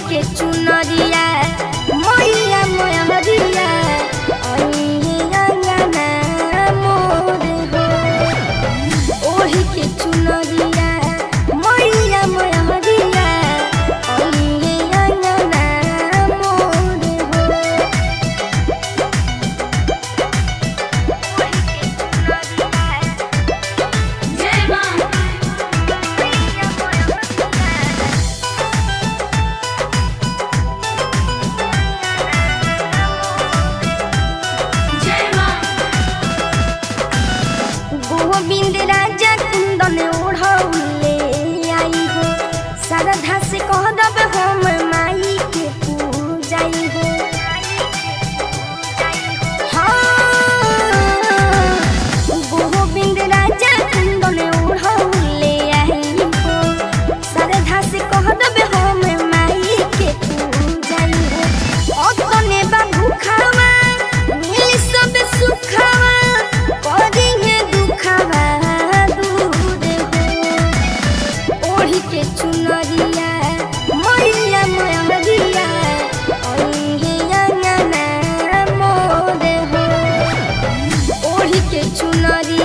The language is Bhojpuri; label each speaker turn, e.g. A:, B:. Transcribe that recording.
A: के चुनरिया मैया मैहरिया आइहे अंगना मोर हो। ओढ़ी के चुनरिया मैया मैहरिया आइहे अंगना मोर हो। जय मां गोविंद राजा कुंदन ओढ़ौले आई हो। श्रद्धा से कह दब हम माई के पूजाई हो। हाँ, गोविंद राजा कुंदन ओढ़ौले आई हो। श्रद्धा से कह दब हम माई के पूजाई हो। अपने बाबू खावा मिली सब सुखावा करिहे दुखावा दूर हो। ओढ़ी के चुनरिया मैया मैहरिया आइहे अंगना मोर हो। ओढ़ी के चुनरिया